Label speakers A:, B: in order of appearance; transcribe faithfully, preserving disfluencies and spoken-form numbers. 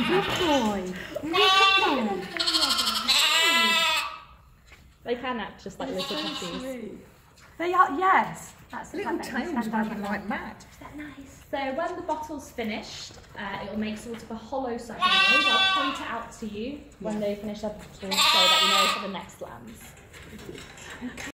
A: Good boy. Good boy.
B: They can act just like little puppies.
A: They are, yes. That's the
C: Little
A: fact that
C: tails
A: stand
C: moving
A: over
C: like
A: there.
C: that.
A: Is that nice?
B: So when the bottle's finished, uh, it will make sort of a hollow sucking noise. I'll point it out to you when they finish their bottle so that you know for the next lambs.